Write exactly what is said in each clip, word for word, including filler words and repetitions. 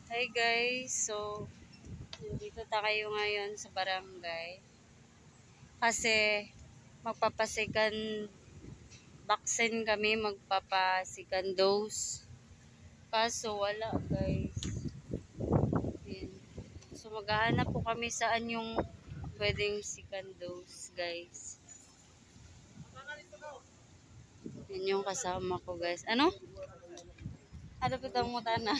Hi guys, so dito tayo ngayon sa barangay kasi magpapasikan vaccine kami, magpapasikan dose, kaso wala guys. Yan. So maghahanap po kami saan yung pwedeng sikan dose guys. Yan yung kasama ko guys. Ano? Ano po itong mutana?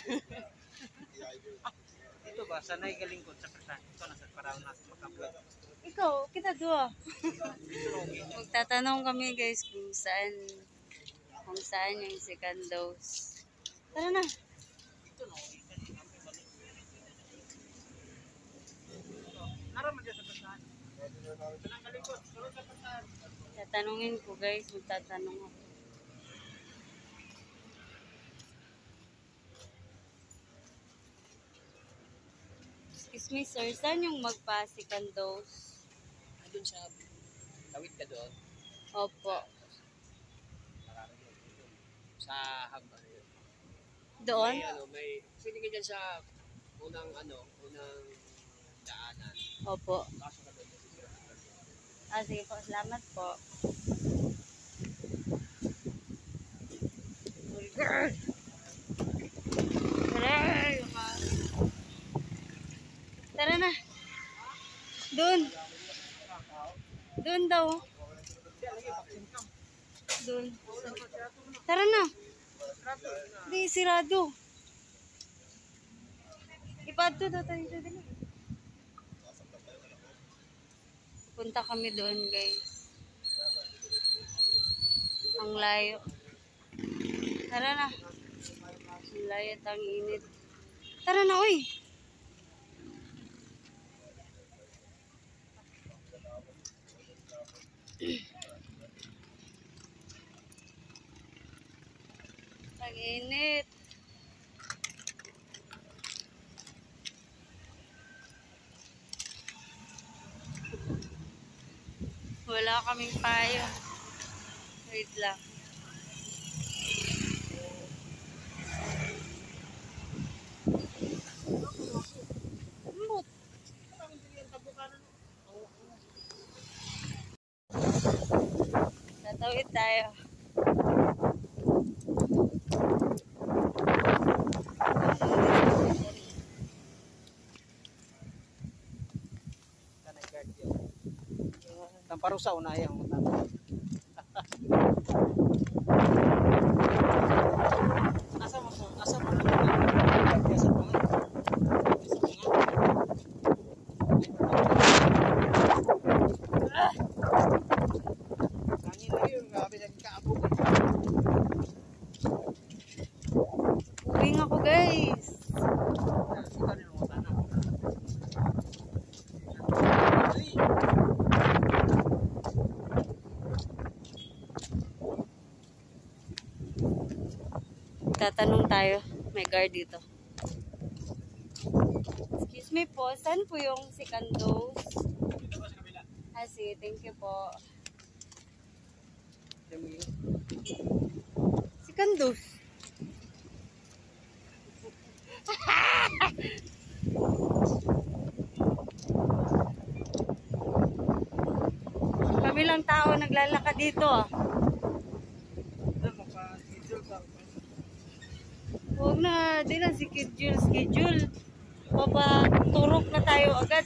Ito ba, sanay galingkod sa persan. Ito na sa parang nasa makabuhat. Ikaw, kita dua. Magtatanong kami guys kung saan kung saan yung second dose. Tara na. Ito no, naraman dyan sa persan. Sanay galingkod, sulod sa persan. Tatanungin ko guys, magtatanong ako. Excuse me sir, saan yung magpa-second dose? Doon sa tawid ka doon. Opo. Sa haba na yun. Doon? May ano, may, pwede ka dyan sa unang ano, unang daanan. Opo. Kaso ka doon. Ah, sige po. Salamat po. Tara na. Doon. Doon daw. Doon. Tara na. Di, sirado. Ipadto daw tayo dali. Punta kami doon guys. Ang layo. Tara na. Ang layo at ang init. Tara na, uy. Ang init. Wala kaming payo. Wait lang. Ambot. Tatawid tayo. Sanay guard yun. Tamparo sa una yung matanda. Asa mo po? Asa mo po? Asa mo po? Hangin na yun. Grabe nagkaabog. Uwing ako guys. Ito rin mo sana. Ay! Tatanong tayo. May guard dito. Excuse me po, saan po yung second dose? Dito ba sa kabila? Ah, sige, thank you po. Second dose. Kami lang tao naglalakad dito ah. Huwag na, di na schedule, schedule. Papaturok na tayo agad.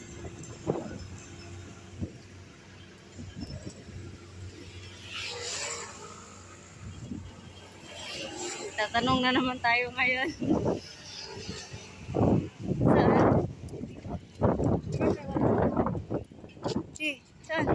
Tatanong na naman tayo ngayon. Saan? Si, saan?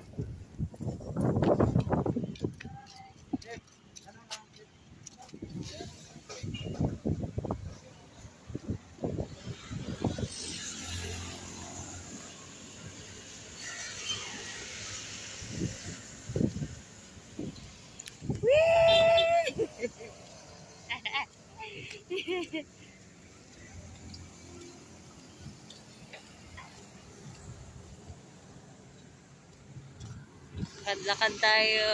Lakad-lakad tayo.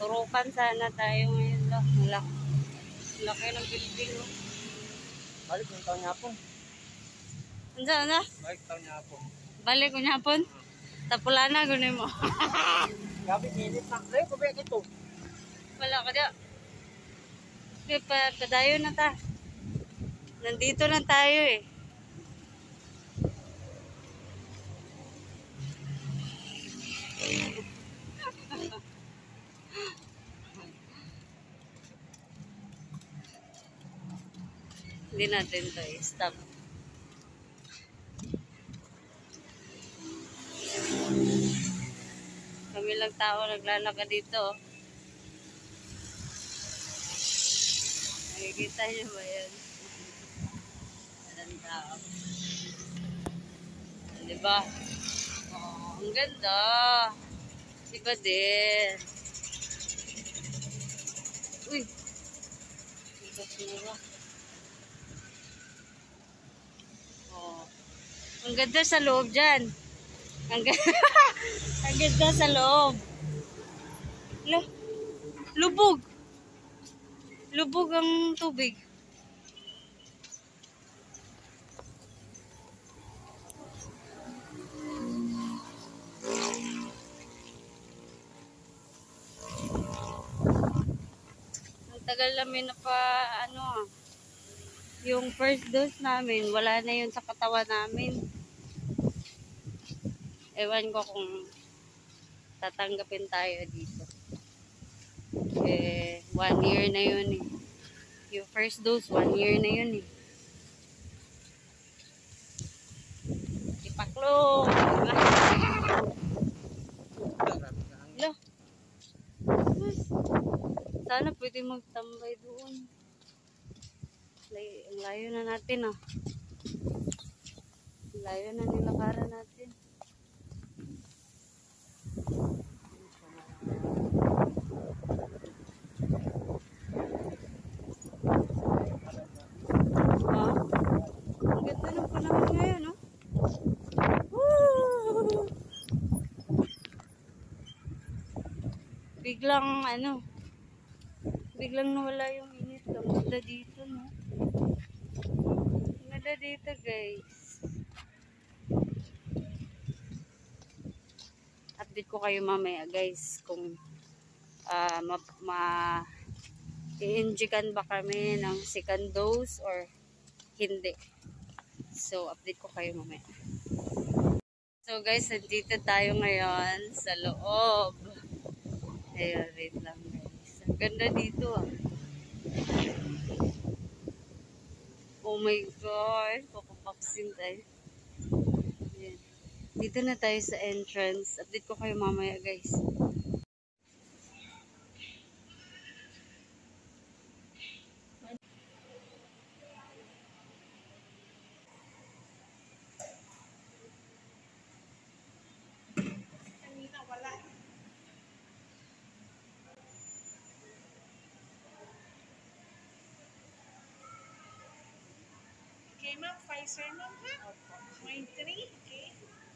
Turukan sana tayo ngayon lang. Laki, laki ng building. Oh. Balik yung taon niya po. Ano, ano? Balik taon niya po. Balik ko niya po. Tapula na, gunin mo. Gabi, init na. Ay, kubek ito. Wala ka dyan. Okay, pa, padayo na ta. Nandito na tayo eh. Hindi natin to i-stop. Kami lang tao naglalakad dito. Nakikita niyo ba yan? Walang tao. Diba? Oh, ang ganda. Diba din? Uy! Ito sila. Oh. Ang ganda sa loob dyan. Ang ganda, ang ganda sa loob. Lo, lubog. Lubog ang tubig. Ang tagal namin na pa, ano, yung first dose namin, wala na yun sa katawan namin. Ewan ko kung tatanggapin tayo dito. Eh, one year na yun eh. Yung first dose, one year na yun eh. Ipaklo! Lo! Sana pwede magtambay doon. Lay, ang layo na natin ah. Ang layo na nilakaran natin. Ah, ang ganda ng panahon ngayon, no? Woo! Biglang, ano, biglang nawala yung init. Ang ganda dito, no? Ang ganda dito, guys. Update ko kayo mamaya, guys, kung uh, ma... ma i-injikan ba kami ng second dose or hindi. So, update ko kayo mamaya. So, guys, nandito tayo ngayon sa loob. Ayun, wait lang, guys. Ang ganda dito, ah. Oh my God. Papapaksin tayo. Ayan. Dito na tayo sa entrance. Update ko kayo mamaya, guys. Okay, ma'am. Pfizer, ma'am, ha? May three, okay?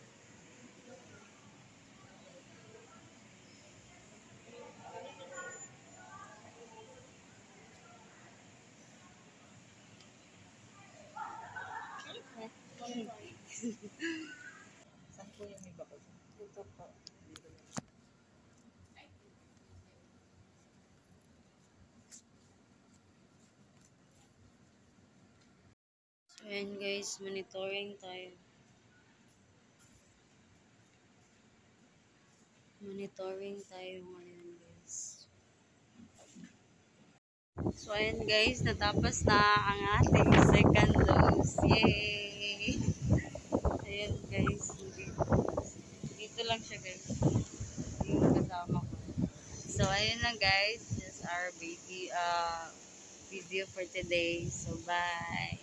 Saan po yung may bakal? Ito po. So, ayan guys, monitoring tayo. Monitoring tayo ngayon, guys. So, ayan guys, natapos na ang ating second dose. Yay! Ayan guys. Dito lang siya, guys. Yung kasama ko. So, ayan lang guys. Just our baby uh, video for today. So, bye!